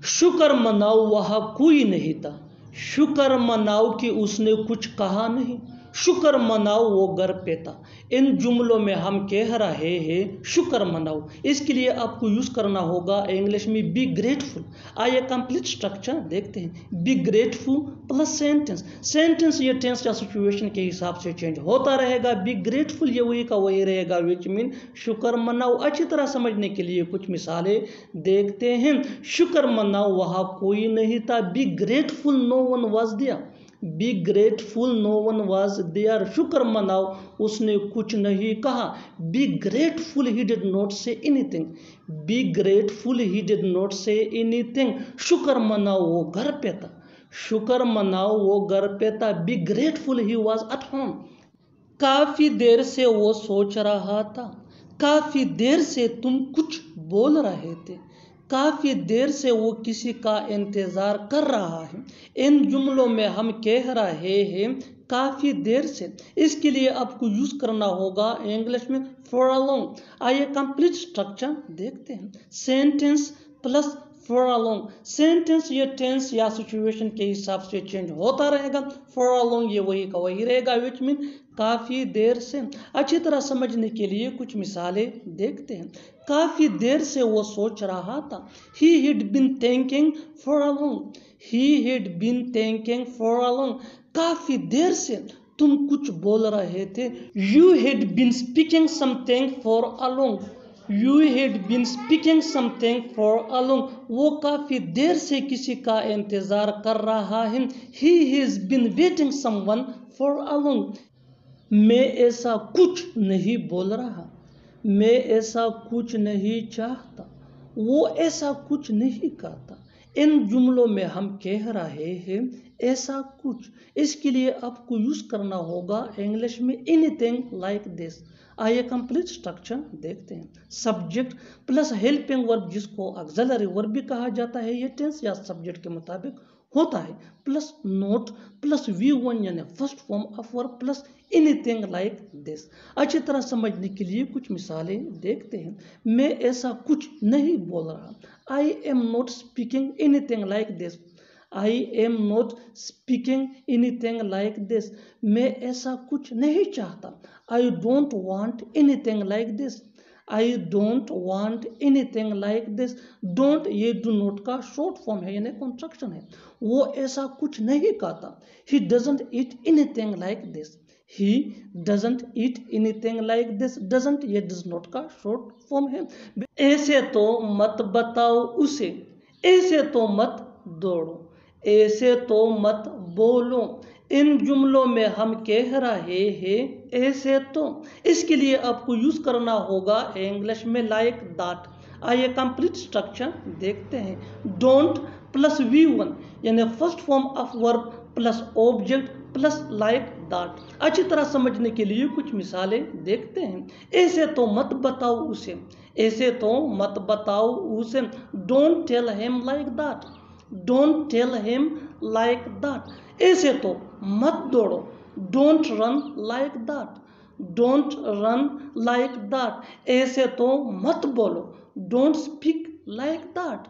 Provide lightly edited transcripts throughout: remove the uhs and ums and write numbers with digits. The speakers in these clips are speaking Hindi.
शुक्र मनाओ वहाँ कोई नहीं था, शुक्र मनाओ कि उसने कुछ कहा नहीं, शुक्र मनाओ वो घर पे था। इन जुमलों में हम कह रहे हैं शुक्र मनाओ, इसके लिए आपको यूज़ करना होगा इंग्लिश में बी ग्रेटफुल। आइए कंप्लीट स्ट्रक्चर देखते हैं। Be grateful plus sentence, sentence ये टेंस या सिचुएशन के हिसाब से चेंज होता रहेगा। बी ग्रेटफुल ये वही का वही रहेगा, विच मीन शुक्र मनाओ। अच्छी तरह समझने के लिए कुछ मिसालें देखते हैं। शुक्र मनाओ वहाँ कोई नहीं था, be grateful no one was there, be grateful no one was there. शुक्र मनाओ उसने कुछ नहीं कहा, be grateful he did not say anything, be grateful he did not say anything. शुक्र मनाओ वो घर पे था, शुक्र मनाओ वो घर पे था, be grateful he was at home. काफ़ी देर से वो सोच रहा था, काफ़ी देर से तुम कुछ बोल रहे थे, काफ़ी देर से वो किसी का इंतज़ार कर रहा है। इन जुमलों में हम कह रहे हैं काफ़ी देर से, इसके लिए आपको यूज़ करना होगा इंग्लिश में फॉर अ लॉन्ग। आइए कंप्लीट स्ट्रक्चर देखते हैं। Sentence plus for a long, sentence ये टेंस या सिचुएशन के हिसाब से चेंज होता रहेगा। फॉर अ लॉन्ग ये वही का वही रहेगा, विच मीन काफ़ी देर से। अच्छी तरह समझने के लिए कुछ मिसालें देखते हैं। काफ़ी देर से वो सोच रहा था, he had been thinking for a long, he had been thinking for a long। काफ़ी देर से तुम कुछ बोल रहे थे, you had been speaking something for a long, you had been speaking something for a long। वो काफ़ी देर से किसी का इंतज़ार कर रहा है, he has been waiting someone for a long। मैं ऐसा कुछ नहीं बोल रहा, मैं ऐसा कुछ नहीं चाहता, वो ऐसा कुछ नहीं कहता। इन जुमलों में हम कह रहे हैं ऐसा कुछ, इसके लिए आपको यूज़ करना होगा इंग्लिश में एनीथिंग लाइक दिस। आइए कंप्लीट स्ट्रक्चर देखते हैं। सब्जेक्ट प्लस हेल्पिंग वर्ब, जिसको ऑक्सिलरी वर्ब भी कहा जाता है, ये टेंस या सब्जेक्ट के मुताबिक होता है, प्लस नोट प्लस V1 यानी first form of verb plus anything like this. अच्छी तरह समझने के लिए कुछ मिसालें देखते हैं। मैं ऐसा कुछ नहीं बोल रहा, I am not speaking anything like this, I am not speaking anything like this. मैं ऐसा कुछ नहीं चाहता, I don't want anything like this, I don't want anything like this. Don't ये डू नॉट का शॉर्ट फॉर्म है यानी कॉन्ट्रैक्शन है। वो ऐसा कुछ नहीं कहता, he doesn't eat anything like this, he doesn't eat anything like this. Doesn't ये डज नॉट का शॉर्ट फॉर्म है। ऐसे तो मत बताओ उसे, ऐसे तो मत दौड़ो, ऐसे तो मत बोलो। इन जुमलों में हम कह रहे हैं ऐसे तो, इसके लिए आपको यूज़ करना होगा इंग्लिश में लाइक दैट। आइए कंप्लीट स्ट्रक्चर देखते हैं। डोंट प्लस V1 यानी first form of verb plus object plus like that. अच्छी तरह समझने के लिए कुछ मिसालें देखते हैं। ऐसे तो मत बताओ उसे, ऐसे तो मत बताओ उसे। Don't tell him like that, don't tell him like that. ऐसे तो मत दौड़ो, don't run like that, don't run like that. ऐसे तो मत बोलो, डोंट स्पीक लाइक दैट।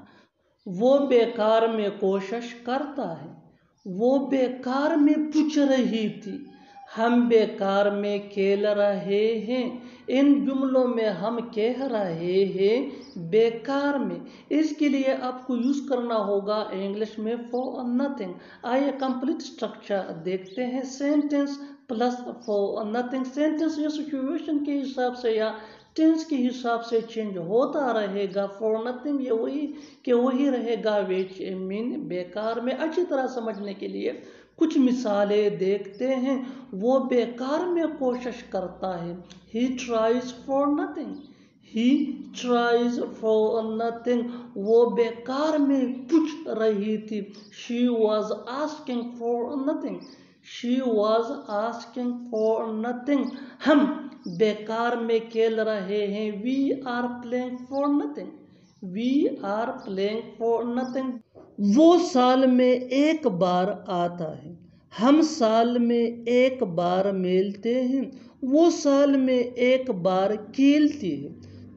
वो बेकार में कोशिश करता है, वो बेकार में पूछ रही थी, हम बेकार में खेल रहे हैं। इन जुमलों में हम कह रहे हैं बेकार में, इसके लिए आपको यूज़ करना होगा इंग्लिश में फॉर नथिंग। आइए कंप्लीट स्ट्रक्चर देखते हैं। Sentence plus for nothing, sentence या सिचुएशन के हिसाब से या टेंस के हिसाब से चेंज होता रहेगा। फॉर नथिंग ये वही के वही रहेगा, विच मीन बेकार में। अच्छी तरह समझने के लिए कुछ मिसालें देखते हैं। वो बेकार में कोशिश करता है, he tries for nothing, he tries for nothing. वो बेकार में पूछ रही थी, she was asking for nothing, she was asking for nothing. हम बेकार में खेल रहे हैं, we are playing for nothing, we are playing for nothing. वो साल में एक बार आता है, हम साल में एक बार मिलते हैं। वो साल में एक बार खेलती है,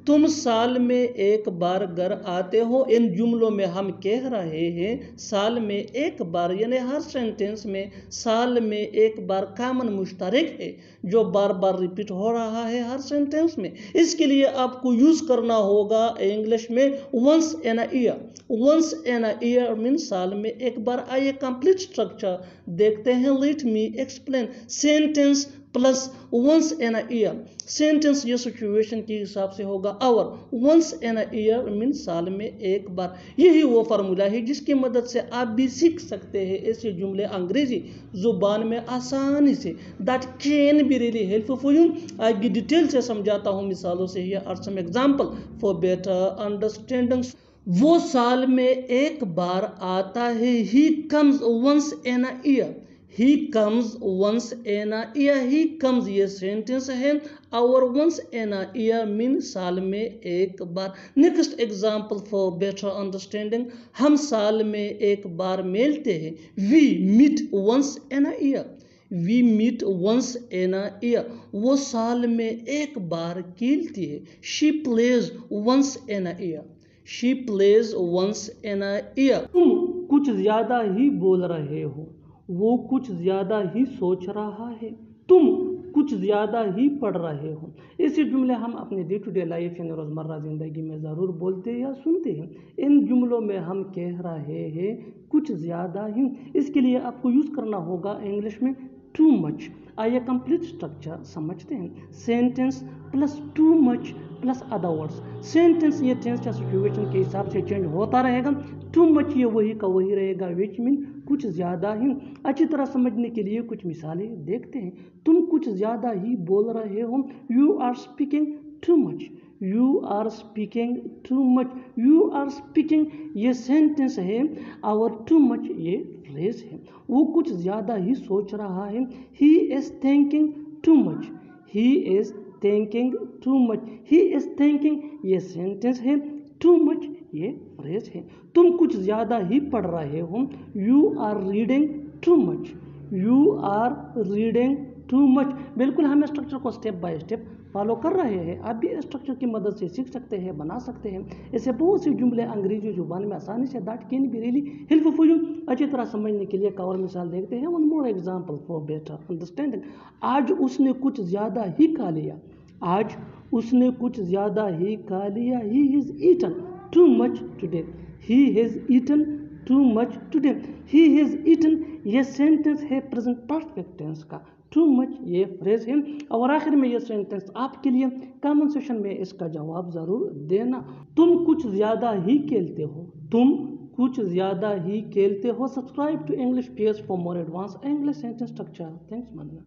तुम साल में एक बार घर आते हो। इन जुमलों में हम कह रहे हैं साल में एक बार, यानी हर सेंटेंस में साल में एक बार कॉमन मुश्तरक है जो बार बार रिपीट हो रहा है हर सेंटेंस में। इसके लिए आपको यूज करना होगा इंग्लिश में once in a year. Once in a year mean साल में एक बार। आइए कंप्लीट स्ट्रक्चर देखते हैं। Let me explain. Sentence plus once in a year. Sentence ये सिचुएशन के हिसाब से होगा आवर। Once in a year mean साल में एक बार। यही वो फार्मूला है जिसकी मदद से आप भी सीख सकते हैं ऐसे जुमले अंग्रेजी जुबान में आसानी से। That can be really helpful for you. आगे डिटेल से समझाता हूँ मिसालों से। Here are some example for better understanding. वो साल में एक बार आता है। He comes once in a year. He comes once in a year. He comes ये सेंटेंस है। Our once in a year mean साल में एक बार। Next example for better understanding. हम साल में एक बार मिलते हैं। We meet once in a year. We meet once in a year. वो साल में एक बार खेलती है। She plays once in a year. She plays once in a year. तुम कुछ ज्यादा ही बोल रहे हो। वो कुछ ज्यादा ही सोच रहा है। तुम कुछ ज्यादा ही पढ़ रहे हो। ऐसे जुमले हम अपने डे टू डे लाइफ यानी रोज़मर्रा ज़िंदगी में ज़रूर बोलते या सुनते हैं। इन जुमलों में हम कह रहे हैं कुछ ज़्यादा ही। इसके लिए आपको यूज़ करना होगा इंग्लिश में टू मच। आइए कंप्लीट स्ट्रक्चर समझते हैं। Sentence plus too much plus other words. Sentence ये टेंस या सिचुएशन के हिसाब से चेंज होता रहेगा। टू मच ये वही का वही रहेगा, विच मीन कुछ ज़्यादा ही। अच्छी तरह समझने के लिए कुछ मिसालें देखते हैं। तुम कुछ ज़्यादा ही बोल रहे हो। You are speaking too much. You are speaking too much. You are speaking ये सेंटेंस है। आवर टू मच ये फ्रेज है। वो कुछ ज़्यादा ही सोच रहा है। He is thinking too much. He is thinking too much. He is thinking ये सेंटेंस है। टू मच ये फ्रेज है। तुम कुछ ज़्यादा ही पढ़ रहे हो। You are reading too much. You are reading too much. बिल्कुल हम स्ट्रक्चर को स्टेप बाय स्टेप फॉलो कर रहे हैं। आप भी स्ट्रक्चर की मदद से सीख सकते हैं, बना सकते हैं। ऐसे बहुत से जुमले अंग्रेजी जुबान में आसानी से that can be really helpful for you. अच्छी तरह समझने के लिए एक और मिसाल देखते हैं। One more example for better understanding. आज उसने कुछ ज़्यादा ही खा लिया। आज उसने कुछ ज़्यादा ही खा लिया। He is eaten too much today. He has eaten too much today. He has eaten ये सेंटेंस है प्रेजेंट परफेक्ट टेंस का। टू मच ये फ्रेज है। और आखिर में ये सेंटेंस आपके लिए कमेंट सेक्शन में इसका जवाब ज़रूर देना। तुम कुछ ज़्यादा ही खेलते हो। तुम कुछ ज़्यादा ही खेलते हो। Subscribe to English page for more advance English sentence structure. Thanks मानना।